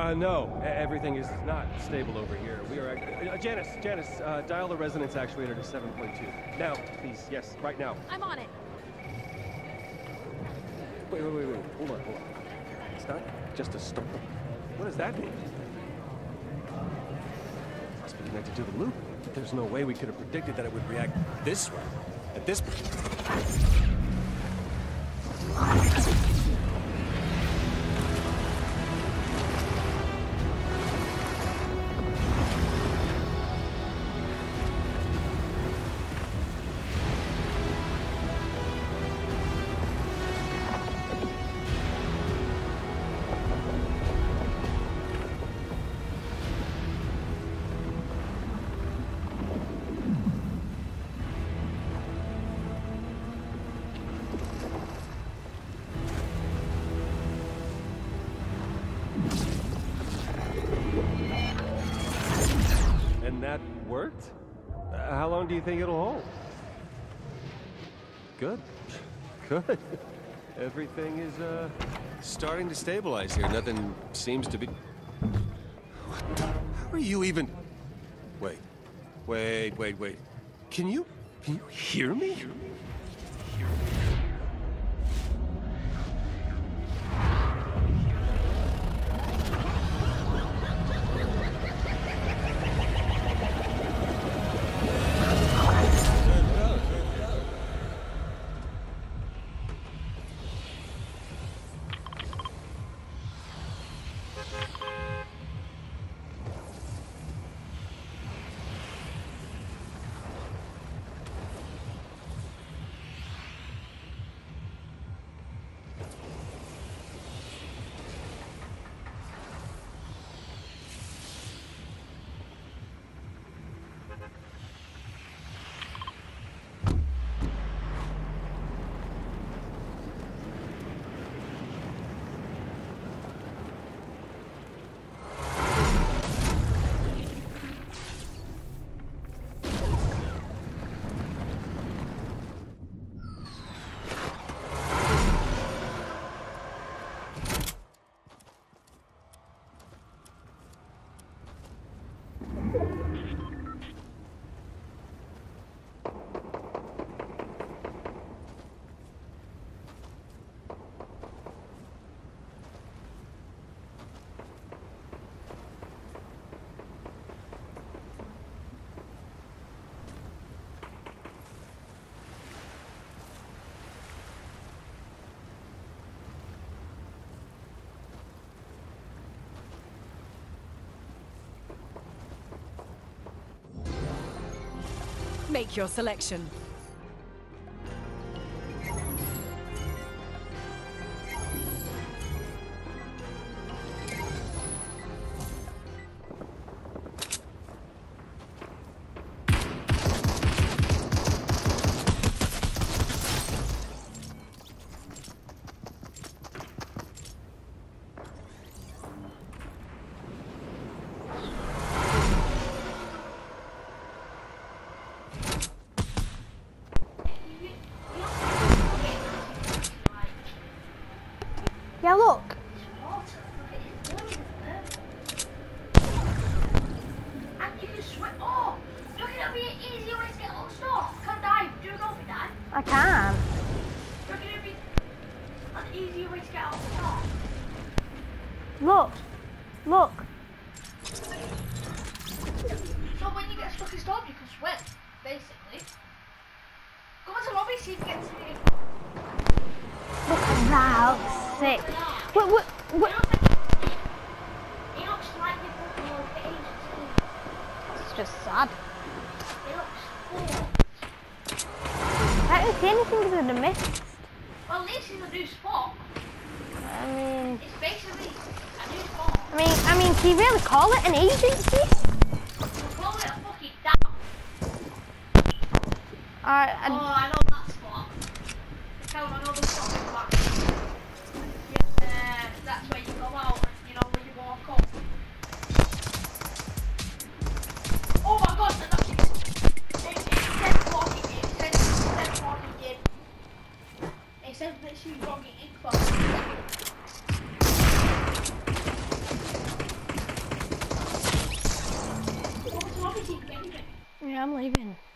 No. Everything is not stable over here. We are... Janice, dial the resonance actuator to 7.2. Now, please. Yes, right now. I'm on it. Wait. Hold on. It's not just a storm. What does that mean? It must be connected to the loop. There's no way we could have predicted that it would react this way. At this point. That worked? How long do you think it'll hold? Good. Everything is, starting to stabilize here. Nothing seems to be... What the... How are you even... Wait. Can you hear me? Make your selection. Yeah, look. And you can swim. Oh, look at me, easier way to get on stuff. Can't dive. Do you know if you dive? I can. Look at me, an easier way to get on stuff. Look. Look. So when you get stuck in storm, you can swim, basically. Go into the lobby, see if you get to me. Look at that. Sick. What? He looks like the football agency. It's just sad. He looks cool. I don't see anything in the mist. Well, this is a new spot. I mean... It's basically a new spot. I mean, can you really call it an agency? Call it a fucking dam. Oh, I know that spot. Tell them I know the spot in the back. Yeah, that's where you go out and, you know, when you walk up. Oh my god, it says walking in. It says walking in. It says literally walking in. my team, get me. Yeah, I'm leaving.